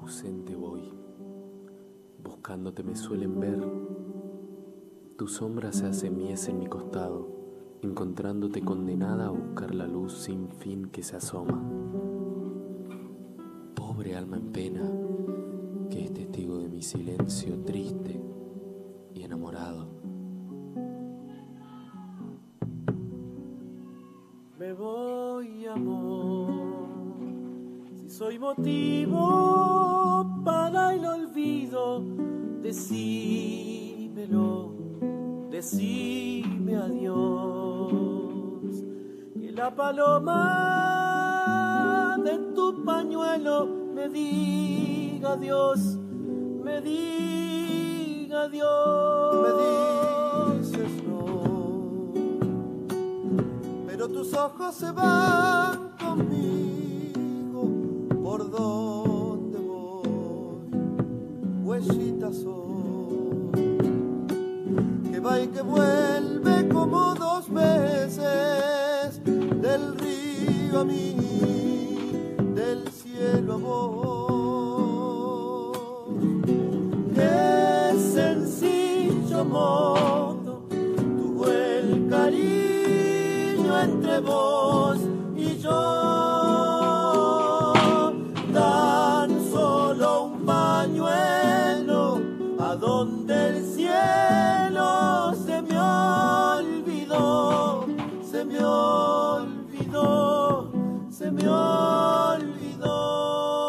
ausente voy, buscándote me suelen ver. Tu sombra se hace mies en mi costado, encontrándote condenada a buscar la luz sin fin que se asoma. Pobre alma en pena, que es testigo de mi silencio triste y enamorado. Me voy, amor, si soy motivo para el olvido, decímelo, decime adiós. Que la paloma de tu pañuelo me diga adiós, me diga adiós. Me dices no, pero tus ojos se van conmigo por donde voy. Huellita soy, que va y que vuelve como dos veces, del río a mí, del cielo a vos. Qué sencillo modo tuvo el cariño entre vos y yo. Tan solo un pañuelo a donde el cielo se me olvidó, se me olvidó, se me olvidó.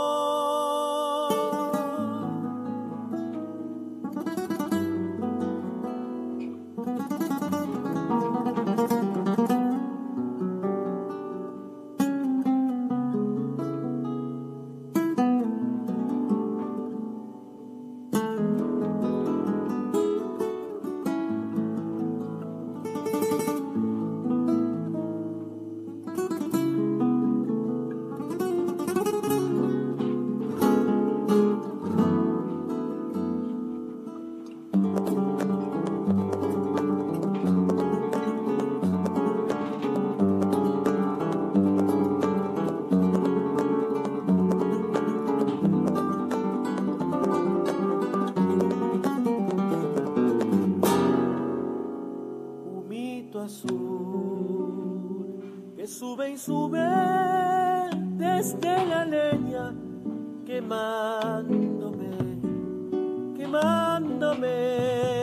Azul que sube y sube desde la leña, quemándome, quemándome,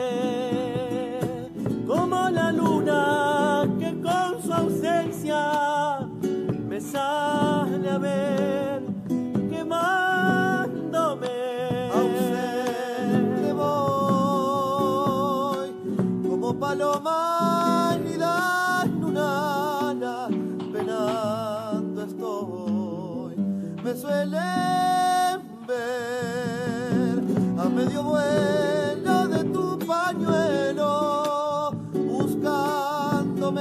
como la luna que con su ausencia me sale a ver, quemándome. Ausente voy como paloma me suelen ver a medio vuelo de tu pañuelo, buscándome,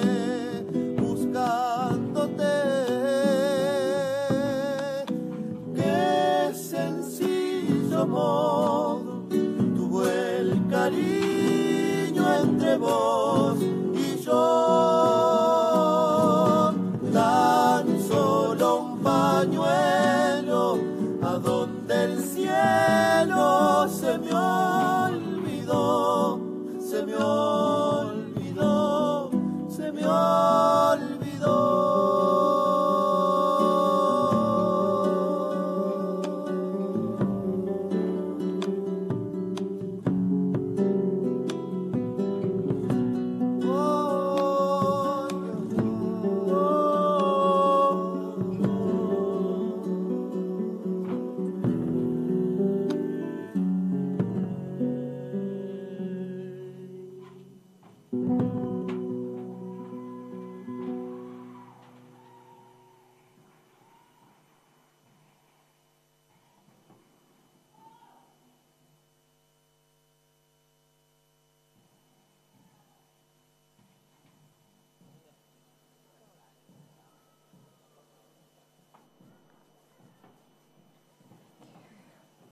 buscándote. Qué sencillo modo tuvo el cariño entre vos